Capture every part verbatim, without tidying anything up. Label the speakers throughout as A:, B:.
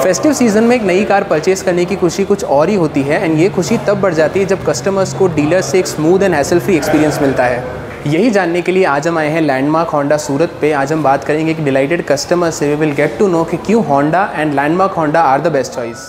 A: Festive season में एक नई कार परचेस करने की खुशी कुछ और ही होती है एंड ये खुशी तब बढ़ जाती है जब कस्टमर्स को डीलर से एक smooth and hassle free experience मिलता है। यही जानने के लिए आज हम आए हैं लैंडमार्क होंडा सूरत पे। आज हम बात करेंगे कि डिलाइटेड कस्टमर से we will get to know कि क्यों Honda and Landmark Honda are the best choice.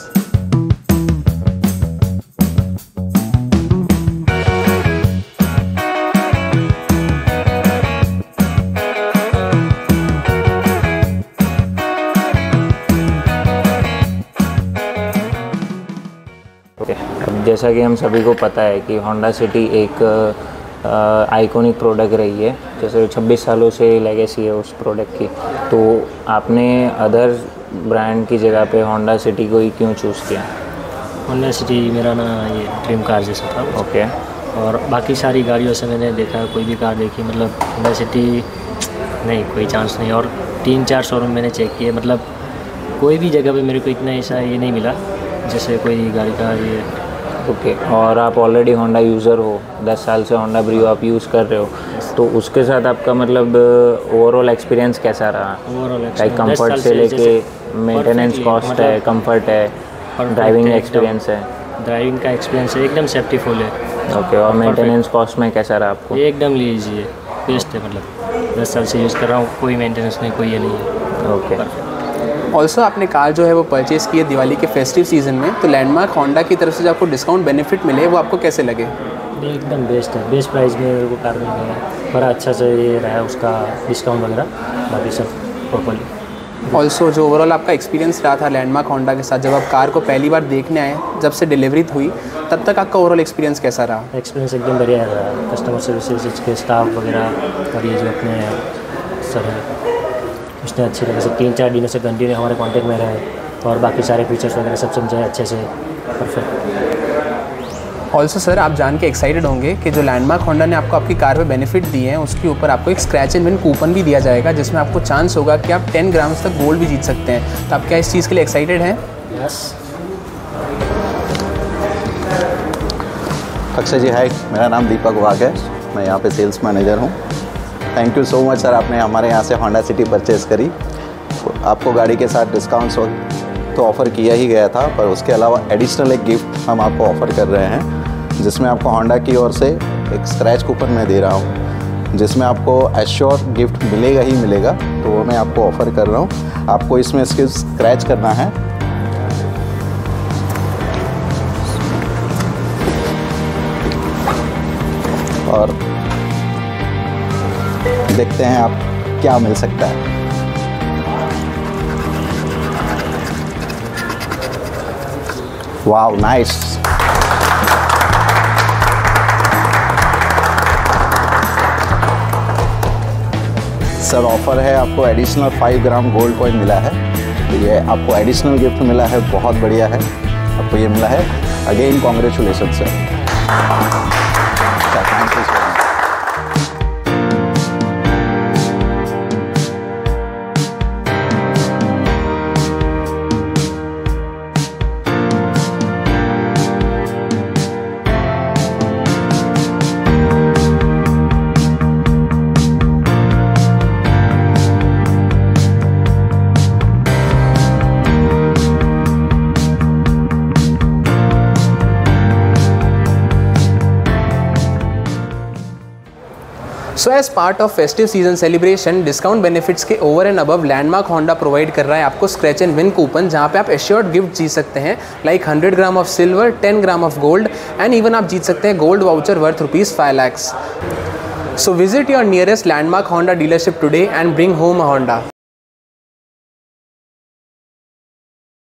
B: अब जैसा कि हम सभी को पता है कि होंडा सिटी एक आइकॉनिक प्रोडक्ट रही है, जैसे छब्बीस सालों से लेगेसी है उस प्रोडक्ट की। तो आपने अदर ब्रांड की जगह पे होंडा सिटी को ही क्यों चूज़ किया?
C: होंडा सिटी मेरा ना ये ड्रीम कार जैसा था।
B: ओके।
C: और बाकी सारी गाड़ियों से मैंने देखा, कोई भी कार देखी, मतलब होंडा सिटी नहीं, कोई चांस नहीं। और तीन चार शोरूम मैंने चेक किए, मतलब कोई भी जगह पे मेरे को इतना ऐसा ये नहीं मिला जैसे कोई गाड़ी का ये।
B: Okay okay. और आप ऑलरेडी होंडा यूज़र हो, दस साल से होंडा ब्रियो आप यूज़ कर रहे हो, तो उसके साथ आपका मतलब ओवरऑल एक्सपीरियंस कैसा रहा?
C: ओवरऑल
B: लाइक कंफर्ट से लेके मेंटेनेंस कॉस्ट है, कंफर्ट है, ड्राइविंग एक्सपीरियंस है?
C: ड्राइविंग का एक्सपीरियंस है, एकदम सेफ्टी फुल है।
B: Okay okay. और मेंटेनेंस कॉस्ट में कैसा रहा आपको?
C: एकदम लीजिए, बेस्ट है। मतलब दस साल से यूज़ कर रहा हूँ, कोई मेंटेनेंस नहीं, कोई ये नहीं है।
B: ओके।
A: ऑल्सो आपने कार जो है वो परचेज़ की है दिवाली के फेस्टिव सीजन में, तो लैंडमार्क होंडा की तरफ से जो आपको डिस्काउंट बेनिफिट मिले वो आपको कैसे लगे?
C: एकदम बेस्ट है, बेस्ट प्राइस में मेरे को कार मिल गया, बड़ा अच्छा से ये रहा है उसका डिस्काउंट वगैरह, बाकी सब प्रॉपर्ली।
A: ऑल्सो जो ओवरऑल आपका एक्सपीरियंस रहा था लैंडमार्क होंडा के साथ, जब आप कार को पहली बार देखने आए, जब से डिलीवरी हुई तब तक आपका ओवरऑल एक्सपीरियंस कैसा रहा?
C: एक्सपीरियंस एकदम बढ़िया रहा। कस्टमर सर्विस के स्टाफ वगैरह और ये जो अपने सब है उसने अच्छे लगे। सब तीन चार दिनों से कंटिन्यू हमारे कांटेक्ट में रहे और बाकी सारे फीचर्स वगैरह सब समझाए अच्छे से, परफेक्ट।
A: ऑल्सो सर, आप जान के एक्साइटेड होंगे कि जो लैंडमार्क होंडा ने आपको आपकी कार पे बेनिफिट दिए हैं उसके ऊपर आपको एक स्क्रैच एंड विन कूपन भी दिया जाएगा, जिसमें आपको चांस होगा कि आप टेन ग्राम्स तक गोल्ड भी जीत सकते हैं। तो आप क्या इस चीज़ के लिए एक्साइटेड हैं?
C: यस।
D: अक्षय जी, हाय, मेरा नाम दीपक वाघ है, मैं यहाँ पे सेल्स मैनेजर हूँ। Thank you so much sir, आपने हमारे यहाँ से होंडा सिटी परचेज़ करी। आपको गाड़ी के साथ डिस्काउंट्स तो ऑफ़र किया ही गया था, पर उसके अलावा एडिशनल एक गिफ्ट हम आपको ऑफ़र कर रहे हैं, जिसमें आपको होंडा की ओर से एक स्क्रैच कूपन मैं दे रहा हूँ, जिसमें आपको एश्योर गिफ्ट मिलेगा ही मिलेगा। तो वो मैं आपको ऑफ़र कर रहा हूँ। आपको इसमें सिर्फ स्क्रैच करना है और देखते हैं आप क्या मिल सकता है। Wow, nice. सर, ऑफर है, आपको additional five gram gold coin मिला है, तो ये आपको एडिशनल गिफ्ट मिला है, बहुत बढ़िया है, आपको ये मिला है। Again congratulation sir. Thank you sir.
A: So as part of festive season celebration, discount benefits के over and above Landmark Honda provide कर रहा है आपको स्क्रैच एंड विन कूपन, जहां पे आप एश्योर्ड गिफ्ट जीत सकते हैं, like hundred gram of silver, ten gram of gold and even आप जीत सकते हैं gold voucher worth rupees five lakhs. So visit your nearest Landmark Honda dealership today and bring home a Honda.